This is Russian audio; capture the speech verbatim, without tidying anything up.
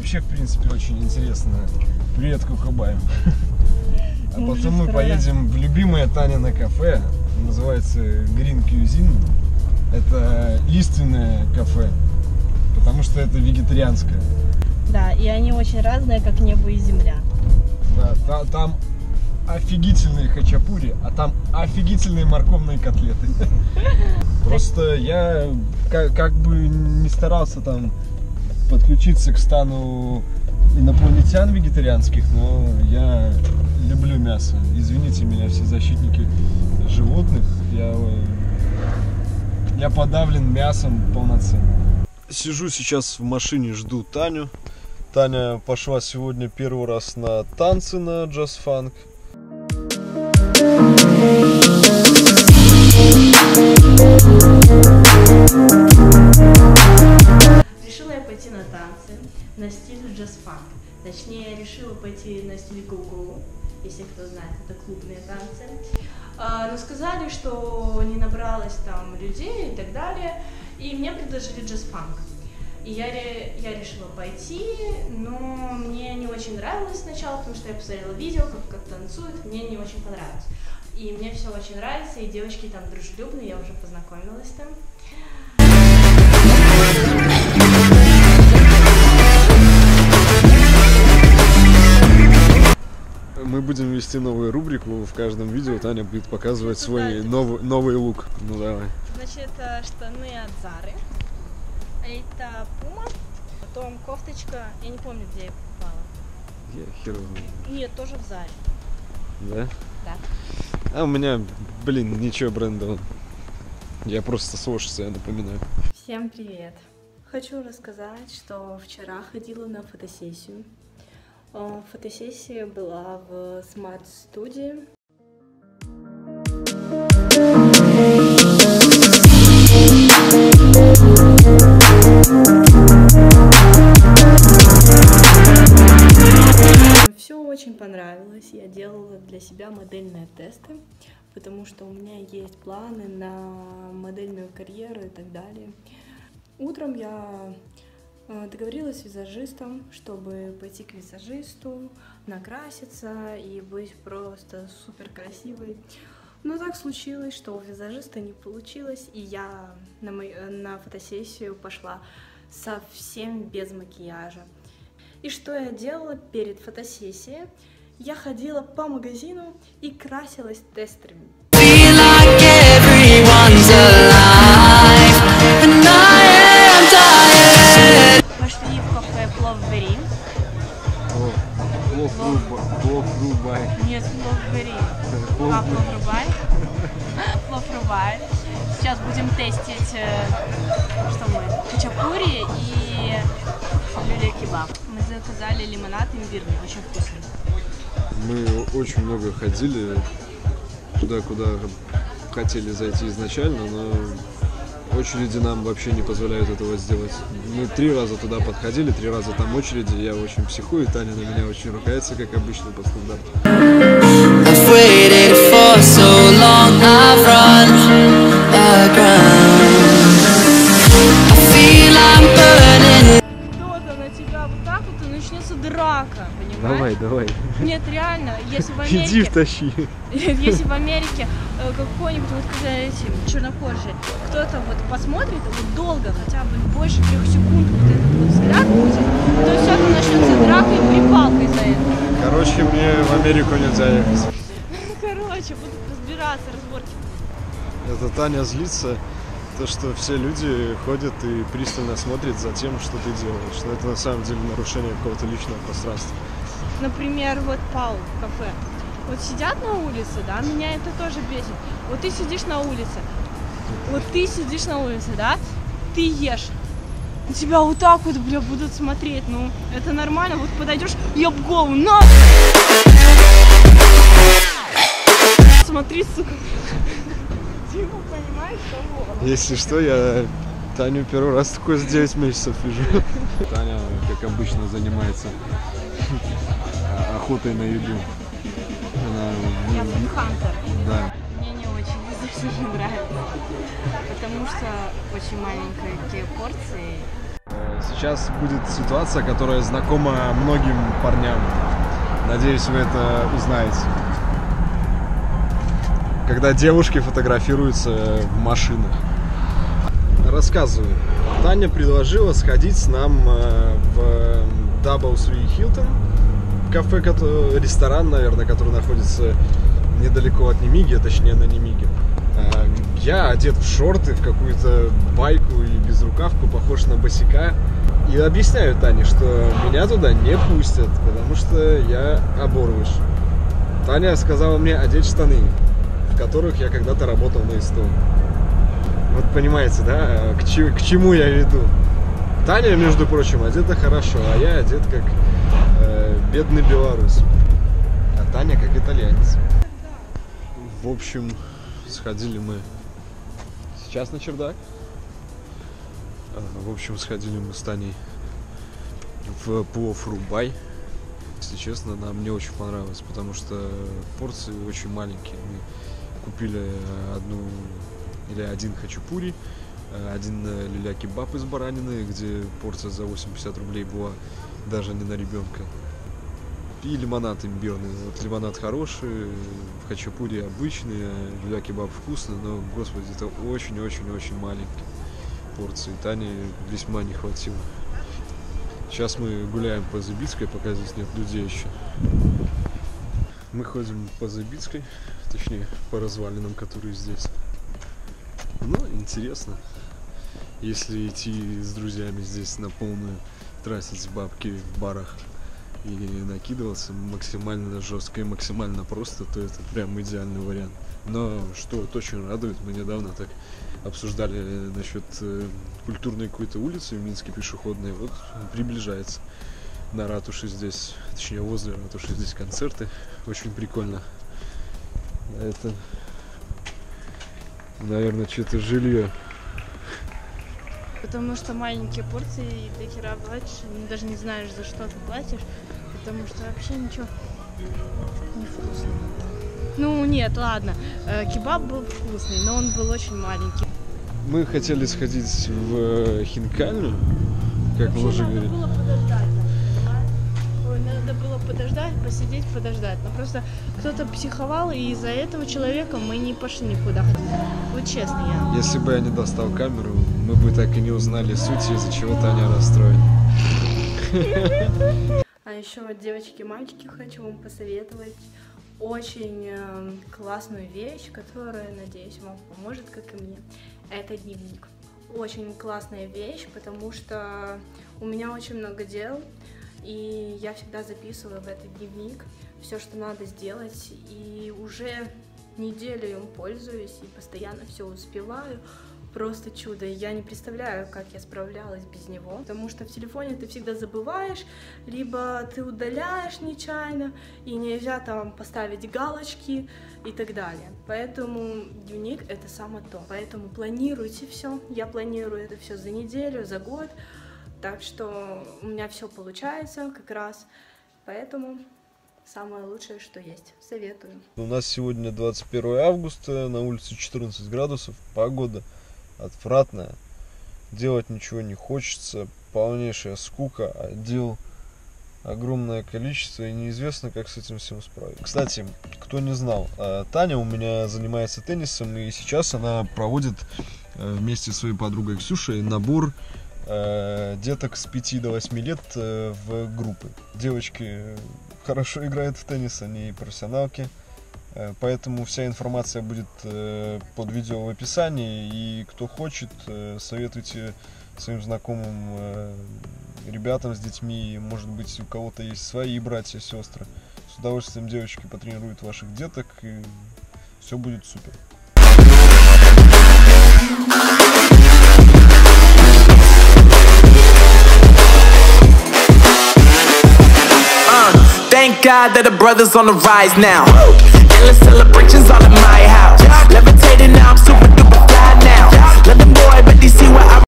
вообще, в принципе, очень интересно. Привет, Кукабай. А потом мы поедем в любимое Танино кафе. Называется Green Cuisine. Это лиственное кафе, потому что это вегетарианское. Да, и они очень разные, как небо и земля. Да, та, там офигительные хачапури, а там офигительные морковные котлеты. Просто я как, как бы не старался там подключиться к стану инопланетян вегетарианских, но я люблю мясо. Извините меня, все защитники животных. Я, я подавлен мясом полноценно. Сижу сейчас в машине, жду Таню. Таня пошла сегодня первый раз на танцы на джаз-фанк. Решила я пойти на танцы на стиль джаз-фанк. Точнее, я решила пойти на стиль go-go, если кто знает, это клубные танцы. А, но сказали, что не набралось там людей и так далее, и мне предложили джаз-фанк. И я, я решила пойти, но мне не очень нравилось сначала, потому что я посмотрела видео, как, как танцуют, мне не очень понравилось. И мне все очень нравится, и девочки там дружелюбные, я уже познакомилась там. Мы будем вести новую рубрику, в каждом видео Таня будет показывать свой новый, новый лук. Ну давай. Значит, это штаны от Зары, это Пума, потом кофточка, я не помню, где я покупала. Я хер знаю. Нет, тоже в Заре. Да? Да. А у меня, блин, ничего брендового. Я просто с Ошица, я напоминаю. Всем привет! Хочу рассказать, что вчера ходила на фотосессию. Фотосессия была в смарт-студии. Все очень понравилось. Я делала для себя модельные тесты, потому что у меня есть планы на модельную карьеру и так далее. Утром я договорилась с визажистом, чтобы пойти к визажисту, накраситься и быть просто супер красивой. Но так случилось, что у визажиста не получилось, и я на, мой, на фотосессию пошла совсем без макияжа. И что я делала перед фотосессией? Я ходила по магазину и красилась тестерами. Пошли в кафе Плов Бери. Плов Рубай. Нет, Плов Бери. А, Плов Рубай. Плов Рубай. Сейчас будем тестить, что мы, хачапури и люля-кебаб. Мы заказали лимонад имбирный, очень вкусный. Мы очень много ходили туда, куда хотели зайти изначально, но очереди нам вообще не позволяют этого сделать. Мы три раза туда подходили, три раза там очереди, я очень психую, Таня на меня очень ругается, как обычно, по стандарту. Кто-то на тебя вот так вот, и начнется драка, понимаешь? Давай, давай. Нет, реально, если в Америке... Иди втащи. Если в Америке какой-нибудь, вот когда эти чернокожие, кто-то вот посмотрит вот долго, хотя бы больше трех секунд вот этот вот взгляд будет, то все, там начнется драка и припалка из-за этого. Короче, мне в Америку нельзя ехать. Короче, будут разбираться, разборки. Это Таня злится, то, что все люди ходят и пристально смотрят за тем, что ты делаешь. Что это на самом деле нарушение какого-то личного пространства. Например, вот Паул в кафе. Вот сидят на улице, да, меня это тоже бесит. Вот ты сидишь на улице, вот ты сидишь на улице, да, ты ешь. На тебя вот так вот, бля, будут смотреть, ну, это нормально, вот подойдешь и об голову, на! Смотри, сука. Типа, понимаешь, того? Если что, я Таню первый раз такой за девять месяцев вижу. Таня, как обычно, занимается охотой на еду. Она... Я фудхантер. Да. Мне не очень здесь нравится, потому что очень маленькие порции. Сейчас будет ситуация, которая знакома многим парням. Надеюсь, вы это узнаете. Когда девушки фотографируются в машинах. Рассказываю. Таня предложила сходить нам в Double Three Hilton, кафе, ресторан, наверное, который находится недалеко от Немиги, а точнее на Немиге. Я одет в шорты, в какую-то байку и безрукавку, похож на босика. И объясняю Тане, что меня туда не пустят, потому что я оборвыш. Таня сказала мне одеть штаны, в которых я когда-то работал на СТО. Вот понимаете, да, к, ч- к чему я веду. Таня, между прочим, одета хорошо, а я одет как э, бедный белорус. А Таня как итальянец. В общем, сходили мы сейчас на чердак. В общем, сходили мы с Таней в плов рубай. Если честно, нам не очень понравилось, потому что порции очень маленькие. Мы купили одну или один хачапури, один люля-кебаб из баранины, где порция за восемьдесят пятьдесят рублей была даже не на ребенка. И лимонад имбирный. Вот лимонад хороший, хачапури обычный, люля-кебаб вкусный, но, господи, это очень-очень-очень маленькие порции. Тане весьма не хватило. Сейчас мы гуляем по Забицкой, пока здесь нет людей еще. Мы ходим по Забицкой, точнее по развалинам, которые здесь. Ну, интересно. Если идти с друзьями здесь на полную, тратить бабки в барах и накидываться максимально жестко и максимально просто, то это прям идеальный вариант. Но что вот очень радует, мы недавно так обсуждали насчет э, культурной какой-то улицы в Минске пешеходной. Вот приближается на ратуше здесь, точнее возле ратуши здесь концерты. Очень прикольно. Это, наверное, что-то жилье. Потому что маленькие порции, и до хера платишь, даже не знаешь, за что ты платишь, потому что вообще ничего не вкусно. Ну нет, ладно, э, кебаб был вкусный, но он был очень маленький. Мы хотели сходить в Хинкальную, как вообще мы уже надо говорили. Было подождать, Ой, надо было подождать, посидеть, подождать. Но просто кто-то психовал, и из-за этого человека мы не пошли никуда. Вот честно я. Если бы я не достал камеру, мы бы так и не узнали суть, из-за чего Таня расстроена. А еще, девочки и мальчики, хочу вам посоветовать очень э, классную вещь, которая, надеюсь, вам поможет, как и мне. Это дневник. Очень классная вещь, потому что у меня очень много дел, и я всегда записываю в этот дневник все, что надо сделать, и уже неделю им пользуюсь, и постоянно все успеваю. Просто чудо. Я не представляю, как я справлялась без него, потому что в телефоне ты всегда забываешь, либо ты удаляешь нечаянно, и нельзя там поставить галочки и так далее. Поэтому дневник — это самое то. Поэтому планируйте все. Я планирую это все за неделю, за год, так что у меня все получается как раз. Поэтому самое лучшее, что есть. Советую. У нас сегодня двадцать первое августа, на улице четырнадцать градусов, погода отвратная, делать ничего не хочется, полнейшая скука, а дел огромное количество, и неизвестно, как с этим всем справиться. Кстати, кто не знал, Таня у меня занимается теннисом, и сейчас она проводит вместе со своей подругой Ксюшей набор деток с пяти до восьми лет в группы. Девочки хорошо играют в теннис, они профессионалки. Поэтому вся информация будет под видео в описании, и кто хочет, советуйте своим знакомым ребятам с детьми, может быть, у кого-то есть свои братья, сестры. С удовольствием девочки потренируют ваших деток, и все будет супер. Thank God that the brothers on the rise now. Endless celebrations all in my house. Levitating now, I'm super duper fly now. Let them boy, but they see what I